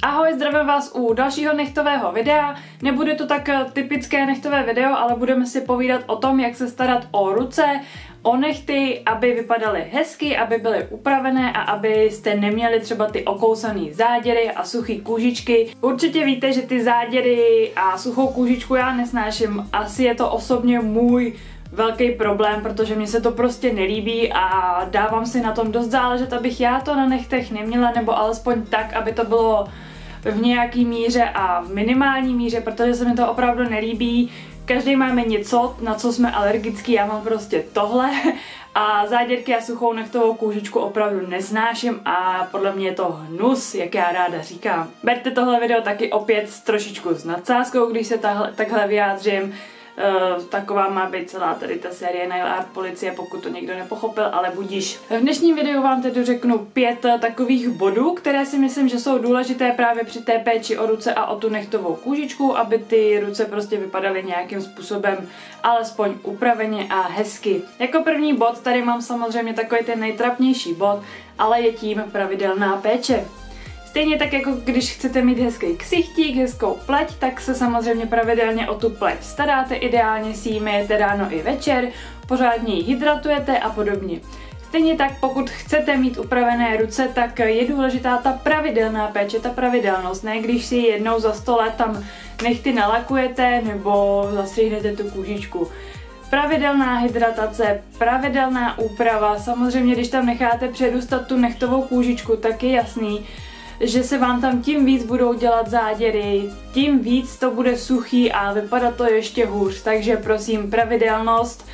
Ahoj, zdravím vás u dalšího nechtového videa. Nebude to tak typické nechtové video, ale budeme si povídat o tom, jak se starat o ruce, o nechty, aby vypadaly hezky, aby byly upravené a abyste neměli třeba ty okousané záděry a suchý kůžičky. Určitě víte, že ty záděry a suchou kůžičku já nesnáším. Asi je to osobně můj velký problém, protože mně se to prostě nelíbí a dávám si na tom dost záležet, abych já to na nechtech neměla, nebo alespoň tak, aby to bylo v nějaký míře a v minimální míře, protože se mi to opravdu nelíbí. Každý máme něco, na co jsme alergický, já mám prostě tohle a záděrky a suchou nechtovou kůžičku opravdu neznáším a podle mě je to hnus, jak já ráda říkám. Berte tohle video taky opět trošičku s nadsázkou, když se takhle vyjádřím. Taková má být celá tady ta série Nail Art Policie, pokud to někdo nepochopil, ale budíš. V dnešním videu vám tedy řeknu 5 takových bodů, které si myslím, že jsou důležité právě při té péči o ruce a o tu nechtovou kůžičku, aby ty ruce prostě vypadaly nějakým způsobem alespoň upraveně a hezky. Jako první bod tady mám samozřejmě takový ten nejtrapnější bod, ale je tím pravidelná péče. Stejně tak, jako když chcete mít hezký ksichtík, hezkou pleť, tak se samozřejmě pravidelně o tu pleť staráte, ideálně si ji myjete ráno i večer, pořádně ji hydratujete a podobně. Stejně tak, pokud chcete mít upravené ruce, tak je důležitá ta pravidelná péče, ta pravidelnost, ne když si jednou za 100 let tam nechty nalakujete nebo zastříhnete tu kůžičku. Pravidelná hydratace, pravidelná úprava, samozřejmě když tam necháte předůstat tu nechtovou kůžičku, tak je jasný, že se vám tam tím víc budou dělat záděry, tím víc to bude suchý a vypadá to ještě hůř. Takže prosím, pravidelnost,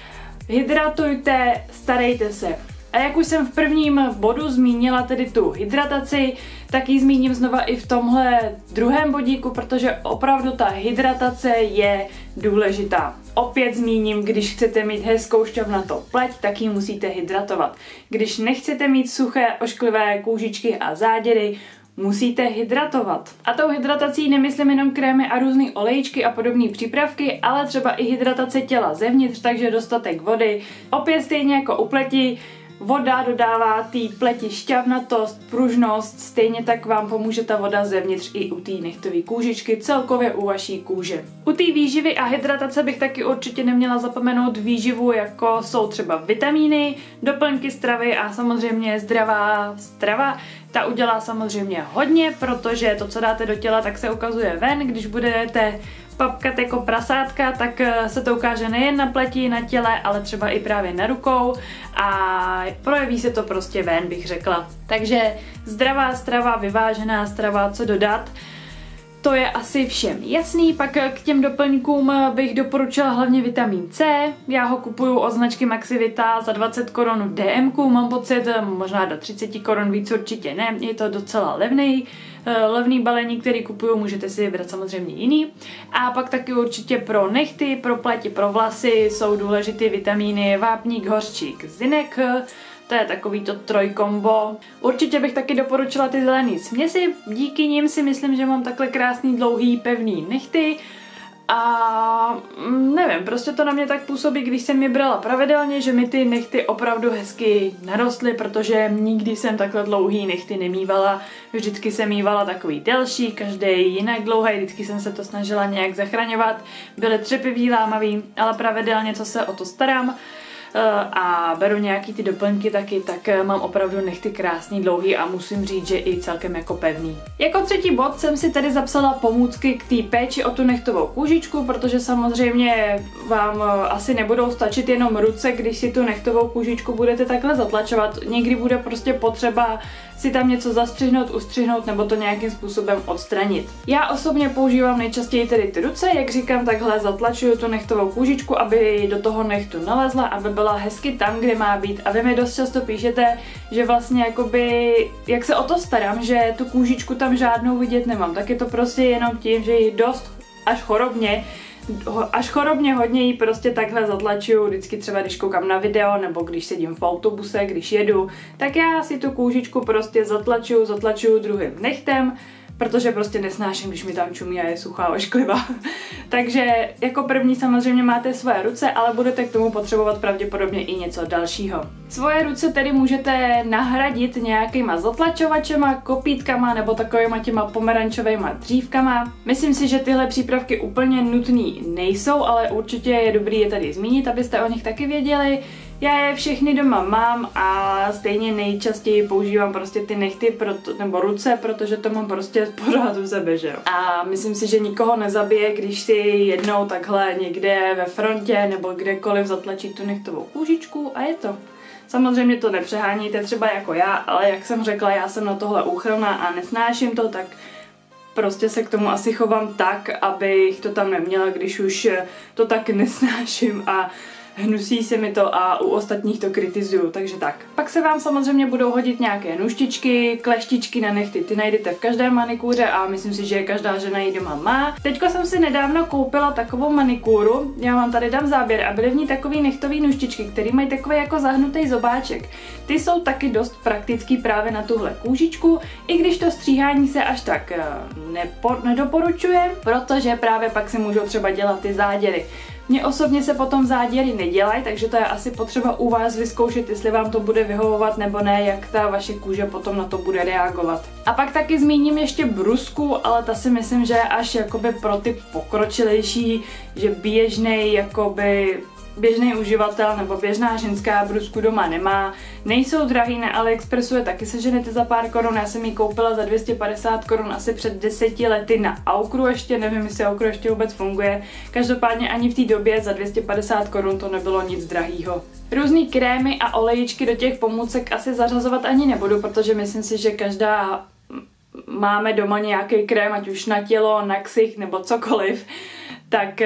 hydratujte, starejte se. A jak už jsem v prvním bodu zmínila tedy tu hydrataci, tak ji zmíním znova i v tomhle druhém bodíku, protože opravdu ta hydratace je důležitá. Opět zmíním, když chcete mít hezkou šťavnatou pleť, tak ji musíte hydratovat. Když nechcete mít suché, ošklivé kůžičky a záděry, musíte hydratovat. A tou hydratací nemyslím jenom krémy a různé olejčky a podobné přípravky, ale třeba i hydratace těla zevnitř, takže dostatek vody. Opět stejně jako u pleti, voda dodává té pleti šťavnatost, pružnost, stejně tak vám pomůže ta voda zevnitř i u té nechtové kůžičky, celkově u vaší kůže. U té výživy a hydratace bych taky určitě neměla zapomenout výživu, jako jsou třeba vitamíny, doplňky stravy a samozřejmě zdravá strava. Ta udělá samozřejmě hodně, protože to, co dáte do těla, tak se ukazuje ven, když budete papkat jako prasátka, tak se to ukáže nejen na pleti, na těle, ale třeba i právě na rukou a projeví se to prostě ven, bych řekla. Takže zdravá strava, vyvážená strava, co dodat, to je asi všem jasný. Pak k těm doplňkům bych doporučila hlavně vitamin C. Já ho kupuju od značky Maxivita za 20 korun v DMku, mám pocit, možná do 30 korun, víc určitě ne, je to docela levný balení, který kupuju, můžete si vybrat samozřejmě jiný. A pak taky určitě pro nechty, pro pleti, pro vlasy jsou důležité vitamíny vápník, hořčík, zinek. To je takový to trojkombo. Určitě bych taky doporučila ty zelený směsi, díky nim si myslím, že mám takhle krásný, dlouhý, pevný nechty. A nevím, prostě to na mě tak působí, když jsem je brala pravidelně, že mi ty nechty opravdu hezky narostly, protože nikdy jsem takhle dlouhý nechty nemývala. Vždycky jsem mývala takový delší, každý jinak dlouhý, vždycky jsem se to snažila nějak zachraňovat. Byly třepivý, lámavý, ale pravidelně, co se o to starám a beru nějaký ty doplňky taky, tak mám opravdu nechty krásný, dlouhý a musím říct, že i celkem jako pevný. Jako třetí bod jsem si tady zapsala pomůcky k té péči o tu nechtovou kůžičku, protože samozřejmě vám asi nebudou stačit jenom ruce, když si tu nechtovou kůžičku budete takhle zatlačovat. Někdy bude prostě potřeba si tam něco zastřihnout, ustřihnout nebo to nějakým způsobem odstranit. Já osobně používám nejčastěji tedy ty ruce, jak říkám, takhle zatlačuju tu nechtovou kůžičku, aby do toho nechtu nalezla, aby byla hezky tam, kde má být. A vy mi dost často píšete, že vlastně jakoby, jak se o to starám, že tu kůžičku tam žádnou vidět nemám, tak je to prostě jenom tím, že ji dost až chorobně hodně jí prostě takhle zatlačuju, vždycky třeba když koukám na video nebo když sedím v autobuse, když jedu, tak já si tu kůžičku prostě zatlačuju druhým nechtem, protože prostě nesnáším, když mi tam čumí a je suchá ošklivá. Takže jako první samozřejmě máte svoje ruce, ale budete k tomu potřebovat pravděpodobně i něco dalšího. Svoje ruce tedy můžete nahradit nějakýma zatlačovačema, kopítkama nebo takovýma těma pomerančovýma dřívkama. Myslím si, že tyhle přípravky úplně nutný nejsou, ale určitě je dobrý je tady zmínit, abyste o nich taky věděli. Já je všechny doma mám a stejně nejčastěji používám prostě ty nehty nebo ruce, protože to mám prostě pořád u sebe, že jo. A myslím si, že nikoho nezabije, když si jednou takhle někde ve frontě nebo kdekoliv zatlačí tu nehtovou kůžičku a je to. Samozřejmě to nepřeháníte třeba jako já, ale jak jsem řekla, já jsem na tohle úchylná a nesnáším to, tak prostě se k tomu asi chovám tak, abych to tam neměla, když už to tak nesnáším a hnusí se mi to a u ostatních to kritizuju, takže tak. Pak se vám samozřejmě budou hodit nějaké nůžtičky, kleštičky na nehty, ty najdete v každé manikúře a myslím si, že každá žena ji doma má. Teďko jsem si nedávno koupila takovou manikúru, já vám tady dám záběr a byly v ní takový nehtový nůžtičky, který mají takový jako zahnutý zobáček. Ty jsou taky dost praktický právě na tuhle kůžičku, i když to stříhání se až tak nedoporučuje, protože právě pak si můžou třeba dělat ty záděry. Mně osobně se potom záděry nedělají, takže to je asi potřeba u vás vyzkoušet, jestli vám to bude vyhovovat nebo ne, jak ta vaše kůže potom na to bude reagovat. A pak taky zmíním ještě brusku, ale ta si myslím, že je až jakoby pro ty pokročilejší, že běžný uživatel nebo běžná ženská brusku doma nemá. Nejsou drahý, na AliExpressu je taky seženete za pár korun, já jsem ji koupila za 250 korun asi před 10 lety na Aukru ještě, nevím, jestli Aukru ještě vůbec funguje. Každopádně ani v té době za 250 korun to nebylo nic drahýho. Různý krémy a olejičky do těch pomůcek asi zařazovat ani nebudu, protože myslím si, že každá máme doma nějaký krém, ať už na tělo, na ksich nebo cokoliv, tak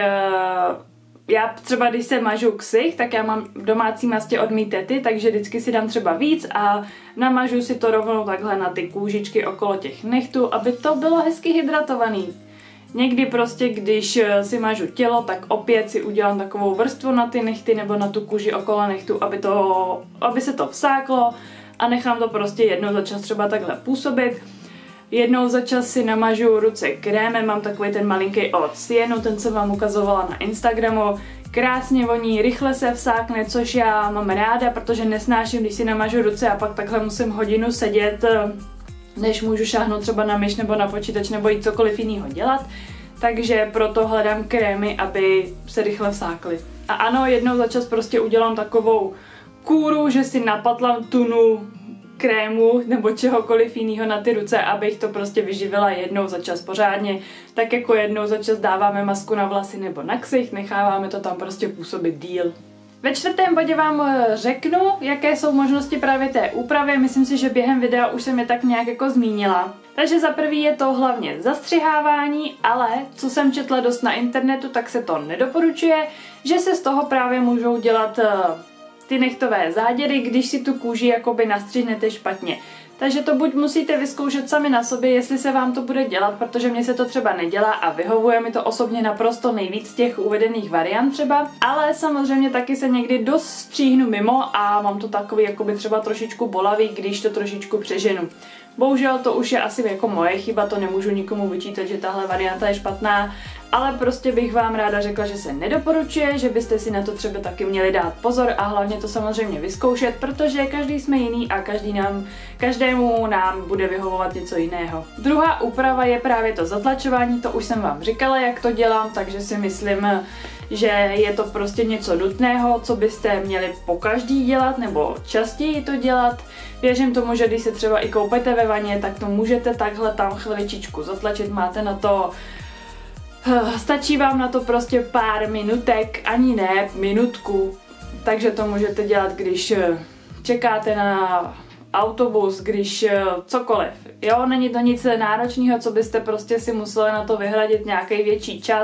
já třeba, když se mažu ksich, tak já mám domácí mastě od mý tety, takže vždycky si dám třeba víc a namažu si to rovnou takhle na ty kůžičky okolo těch nechtů, aby to bylo hezky hydratovaný. Někdy prostě, když si mažu tělo, tak opět si udělám takovou vrstvu na ty nehty nebo na tu kůži okolo nechtu, aby se to vsáklo a nechám to prostě jednou za čas třeba takhle působit. Jednou za čas si namažu ruce krémem, mám takový ten malinký od Sienu, ten jsem vám ukazovala na Instagramu. Krásně voní, rychle se vsákne, což já mám ráda, protože nesnáším, když si namažu ruce a pak takhle musím hodinu sedět, než můžu šáhnout třeba na myš nebo na počítač nebo jít cokoliv jiného dělat. Takže proto hledám krémy, aby se rychle vsákly. A ano, jednou za čas prostě udělám takovou kůru, že si napatlám tunu krému nebo čehokoliv jiného na ty ruce, abych to prostě vyživila jednou za čas pořádně. Tak jako jednou za čas dáváme masku na vlasy nebo na ksich, necháváme to tam prostě působit díl. Ve čtvrtém bodě vám řeknu, jaké jsou možnosti právě té úpravy. Myslím si, že během videa už jsem je tak nějak jako zmínila. Takže za prvý je to hlavně zastřihávání, ale co jsem četla dost na internetu, tak se to nedoporučuje, že se z toho právě můžou dělat ty nechtové záděry, když si tu kůži jakoby nastřihnete špatně. Takže to buď musíte vyzkoušet sami na sobě, jestli se vám to bude dělat, protože mně se to třeba nedělá a vyhovuje mi to osobně naprosto nejvíc z těch uvedených variant třeba, ale samozřejmě taky se někdy dost stříhnu mimo a mám to takový jakoby třeba trošičku bolavý, když to trošičku přeženu. Bohužel to už je asi jako moje chyba, to nemůžu nikomu vyčítat, že tahle varianta je špatná, ale prostě bych vám ráda řekla, že se nedoporučuje, že byste si na to třeba taky měli dát pozor a hlavně to samozřejmě vyzkoušet, protože každý jsme jiný a každému nám bude vyhovovat něco jiného. Druhá úprava je právě to zatlačování, to už jsem vám říkala, jak to dělám, takže si myslím, že je to prostě něco nutného, co byste měli pokaždý dělat nebo častěji to dělat. Věřím tomu, že když se třeba i koupete ve vaně, tak to můžete takhle tam chviličičku zatlačit, máte na to stačí vám na to prostě pár minutek, ani ne, minutku. Takže to můžete dělat, když čekáte na autobus, když cokoliv. Jo, není to nic náročného, co byste prostě si museli na to vyhradit nějaký větší čas.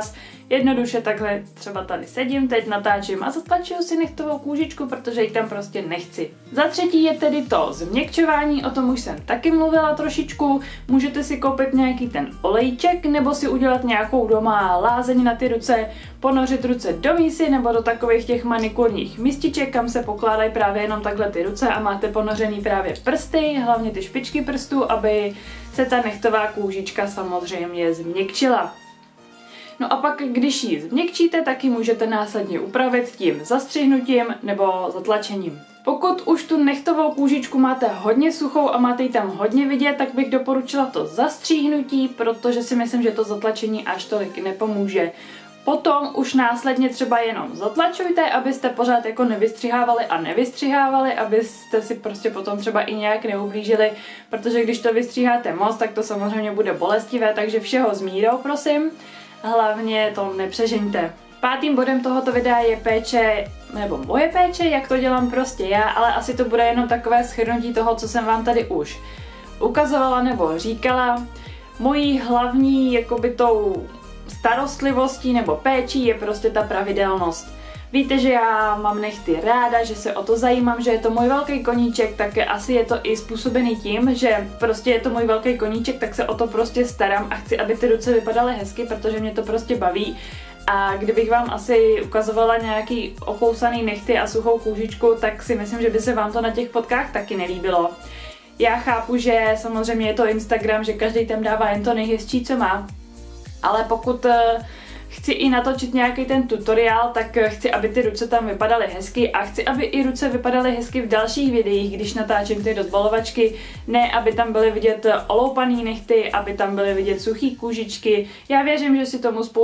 Jednoduše takhle třeba tady sedím, teď natáčím a zatlačuju si nechtovou kůžičku, protože ji tam prostě nechci. Za třetí je tedy to změkčování, o tom už jsem taky mluvila trošičku. Můžete si koupit nějaký ten olejček nebo si udělat nějakou doma lázeň na ty ruce, ponořit ruce do mísy nebo do takových těch manikurních mističek, kam se pokládají právě jenom takhle ty ruce a máte ponořený právě prsty, hlavně ty špičky prstů, aby se ta nechtová kůžička samozřejmě změkčila. No a pak, když ji změkčíte, tak ji můžete následně upravit tím zastřihnutím nebo zatlačením. Pokud už tu nechtovou kůžičku máte hodně suchou a máte ji tam hodně vidět, tak bych doporučila to zastříhnutí, protože si myslím, že to zatlačení až tolik nepomůže. Potom už následně třeba jenom zatlačujte, abyste pořád jako nevystřihávali, abyste si prostě potom třeba i nějak neublížili, protože když to vystříháte moc, tak to samozřejmě bude bolestivé, takže všeho s mírou, prosím. Hlavně to nepřežeňte. Pátým bodem tohoto videa je péče, nebo moje péče, jak to dělám prostě já, ale asi to bude jenom takové shrnutí toho, co jsem vám tady už ukazovala nebo říkala. Mojí hlavní jakoby tou starostlivostí nebo péčí je prostě ta pravidelnost. Víte, že já mám nechty ráda, že se o to zajímám, že je to můj velký koníček, tak asi je to i způsobený tím, že prostě je to můj velký koníček, tak se o to prostě starám a chci, aby ty ruce vypadaly hezky, protože mě to prostě baví. A kdybych vám asi ukazovala nějaký okousaný nechty a suchou kůžičku, tak si myslím, že by se vám to na těch fotkách taky nelíbilo. Já chápu, že samozřejmě je to Instagram, že každý tam dává jen to nejhezčí, co má, ale pokud chci i natočit nějaký ten tutoriál, tak chci, aby ty ruce tam vypadaly hezky a chci, aby i ruce vypadaly hezky v dalších videích, když natáčím ty dozbalovačky, ne aby tam byly vidět oloupaný nechty, aby tam byly vidět suchý kůžičky. Já věřím, že si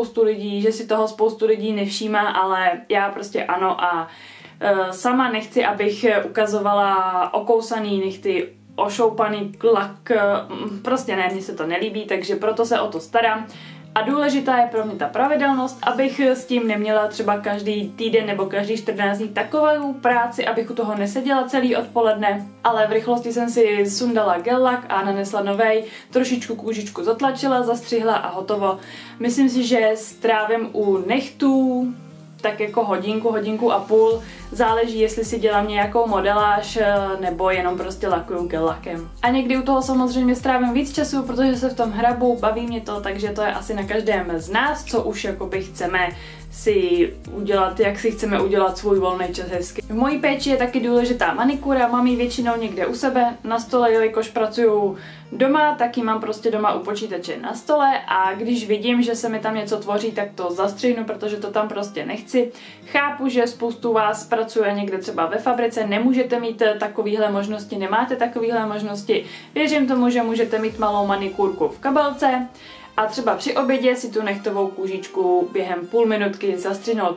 toho spoustu lidí nevšímá, ale já prostě ano a sama nechci, abych ukazovala okousaný nechty, ošoupaný lak, prostě ne, mně se to nelíbí, takže proto se o to starám. A důležitá je pro mě ta pravidelnost, abych s tím neměla třeba každý týden nebo každý 14 dní takovou práci, abych u toho neseděla celý odpoledne, ale v rychlosti jsem si sundala gel lak a nanesla novej, trošičku kůžičku zatlačila, zastřihla a hotovo. Myslím si, že strávím u nechtů tak jako hodinku a půl, záleží, jestli si dělám nějakou modeláž nebo jenom prostě lakuju gel lakem. A někdy u toho samozřejmě strávím víc času, protože se v tom hrabu, baví mě to, takže to je asi na každém z nás, co už jakoby chceme si udělat, jak si chceme udělat svůj volný čas hezky. V mojí péči je taky důležitá manikura, mám ji většinou někde u sebe na stole, jelikož pracuju doma, tak ji mám prostě doma u počítače na stole a když vidím, že se mi tam něco tvoří, tak to zastřihnu, protože to tam prostě nechci. Chápu, že spoustu vás pracuje někde třeba ve fabrice, nemůžete mít takovéhle možnosti, nemáte takovéhle možnosti. Věřím tomu, že můžete mít malou manikúrku v kabelce, a třeba při obědě si tu nechtovou kůžičku během půl minutky zastřihnout,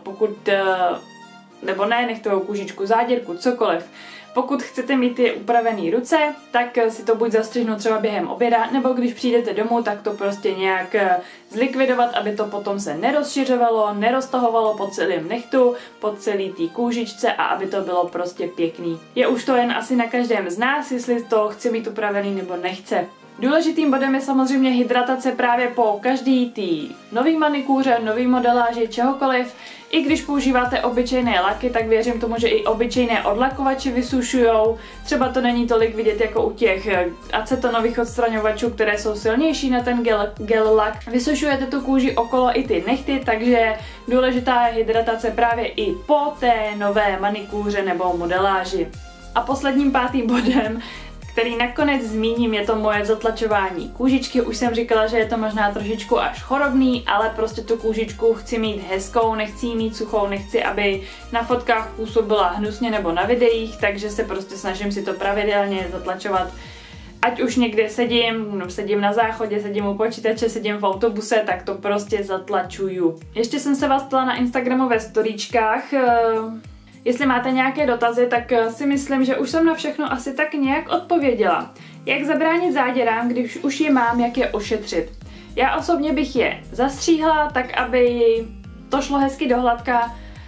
nebo ne nechtovou kůžičku, záděrku, cokoliv. Pokud chcete mít ty upravené ruce, tak si to buď zastřihnout třeba během oběda, nebo když přijdete domů, tak to prostě nějak zlikvidovat, aby to potom se nerozšiřovalo, neroztahovalo po celém nechtu, po celý té kůžičce a aby to bylo prostě pěkný. Je už to jen asi na každém z nás, jestli to chce mít upravený nebo nechce. Důležitým bodem je samozřejmě hydratace právě po každý tý nový manikúře, nový modeláži, čehokoliv. I když používáte obyčejné laky, tak věřím tomu, že i obyčejné odlakovači vysušujou. Třeba to není tolik vidět jako u těch acetonových odstraňovačů, které jsou silnější na ten gel lak. Vysušujete tu kůži okolo i ty nechty, takže důležitá je hydratace právě i po té nové manikúře nebo modeláži. A posledním pátým bodem, který nakonec zmíním, je to moje zatlačování kůžičky. Už jsem říkala, že je to možná trošičku až chorobný, ale prostě tu kůžičku chci mít hezkou, nechci ji mít suchou, nechci, aby na fotkách působila hnusně nebo na videích, takže se prostě snažím si to pravidelně zatlačovat. Ať už někde sedím na záchodě, sedím u počítače, sedím v autobuse, tak to prostě zatlačuju. Ještě jsem se vás ptala na Instagramové storíčkách, jestli máte nějaké dotazy, tak si myslím, že už jsem na všechno asi tak nějak odpověděla. Jak zabránit záděrám, když už je mám, jak je ošetřit? Já osobně bych je zastříhla, tak aby to šlo hezky do hladka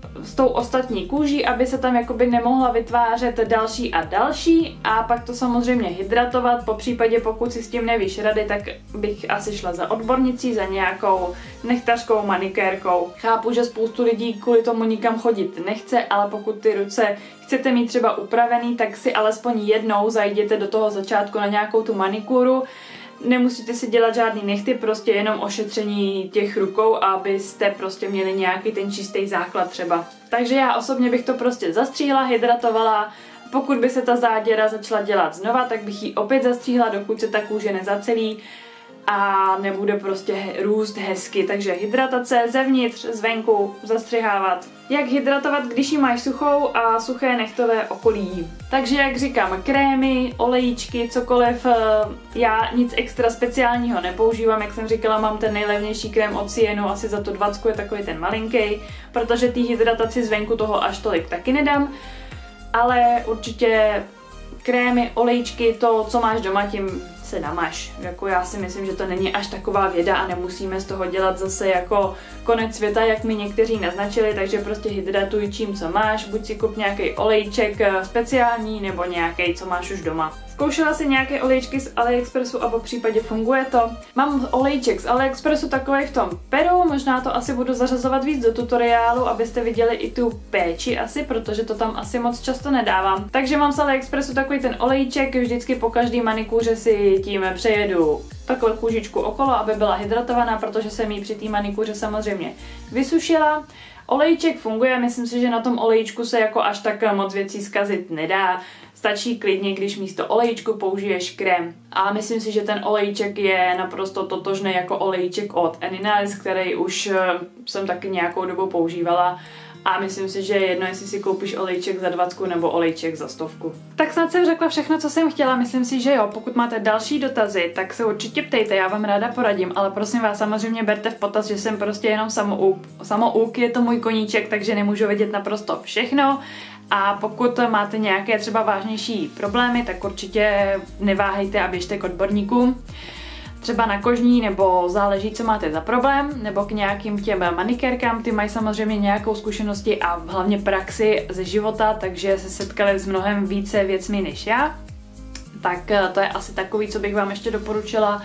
s tou ostatní kůží, aby se tam jakoby nemohla vytvářet další a další, a pak to samozřejmě hydratovat, po případě pokud si s tím nevíš rady, tak bych asi šla za odbornicí, za nějakou nechtařkou, manikérkou. Chápu, že spoustu lidí kvůli tomu nikam chodit nechce, ale pokud ty ruce chcete mít třeba upravený, tak si alespoň jednou zajděte do toho začátku na nějakou tu manikúru. Nemusíte si dělat žádný nechty, prostě jenom ošetření těch rukou, abyste prostě měli nějaký ten čistý základ třeba. Takže já osobně bych to prostě zastříhla, hydratovala. Pokud by se ta záděra začala dělat znova, tak bych ji opět zastříhla, dokud se ta kůže nezacelí a nebude prostě růst hezky. Takže hydratace zevnitř, zvenku, zastřihávat. Jak hydratovat, když ji máš suchou a suché nechtové okolí. Takže jak říkám, krémy, olejíčky, cokoliv, já nic extra speciálního nepoužívám, jak jsem říkala, mám ten nejlevnější krém od Sienu, asi za tu 20 je takový ten malinký, protože té hydrataci zvenku toho až tolik taky nedám, ale určitě krémy, olejčky, to, co máš doma, tím se namaž. Jako já si myslím, že to není až taková věda a nemusíme z toho dělat zase jako konec světa, jak mi někteří naznačili, takže prostě hydratuj čím, co máš, buď si kup nějaký olejček speciální, nebo nějaký, co máš už doma. Zkoušela si nějaké olejčky z AliExpressu a po případě funguje to. Mám olejček z AliExpressu takový v tom peru, možná to asi budu zařazovat víc do tutoriálu, abyste viděli i tu péči asi, protože to tam asi moc často nedávám. Takže mám z AliExpressu takový ten olejček, vždycky po každý manikúře si tím přejedu takovou kůžičku okolo, aby byla hydratovaná, protože jsem ji při té manikúře samozřejmě vysušila. Olejček funguje, myslím si, že na tom olejčku se jako až tak moc věcí zkazit nedá. Stačí klidně, když místo olejčku použiješ krém. A myslím si, že ten olejček je naprosto totožný jako olejček od Eninalis, který už jsem taky nějakou dobu používala. A myslím si, že je jedno, jestli si koupíš olejček za 20 nebo olejček za 100. Tak snad jsem řekla všechno, co jsem chtěla, myslím si, že jo. Pokud máte další dotazy, tak se určitě ptejte, já vám ráda poradím, ale prosím vás, samozřejmě berte v potaz, že jsem prostě jenom samouk, je to můj koníček, takže nemůžu vědět naprosto všechno. A pokud máte nějaké třeba vážnější problémy, tak určitě neváhejte a běžte k odborníkům. Třeba na kožní, nebo záleží, co máte za problém, nebo k nějakým těm manikérkám, ty mají samozřejmě nějakou zkušenosti a hlavně praxi ze života, takže se setkali s mnohem více věcmi než já. Tak to je asi takový, co bych vám ještě doporučila.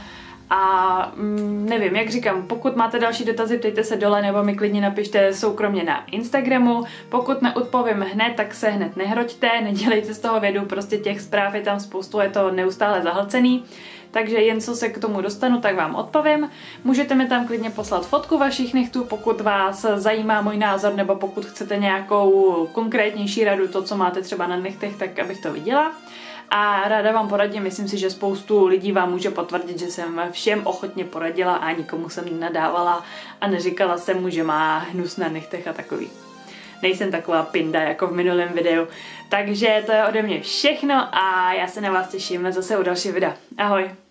A nevím, jak říkám, pokud máte další dotazy, ptejte se dole nebo mi klidně napište soukromně na Instagramu. Pokud neodpovím hned, tak se hned nehroďte, nedělejte z toho vědu, prostě těch zpráv je tam spoustu, je to neustále zahlcený. Takže jen co se k tomu dostanu, tak vám odpovím. Můžete mi tam klidně poslat fotku vašich nechtů, pokud vás zajímá můj názor, nebo pokud chcete nějakou konkrétnější radu, to, co máte třeba na nechtech, tak abych to viděla. A ráda vám poradím, myslím si, že spoustu lidí vám může potvrdit, že jsem všem ochotně poradila a nikomu jsem nenadávala a neříkala jsem mu, že má hnus na nechtech a takový. Nejsem taková pinda jako v minulém videu. Takže to je ode mě všechno a já se na vás těším zase u další videa. Ahoj!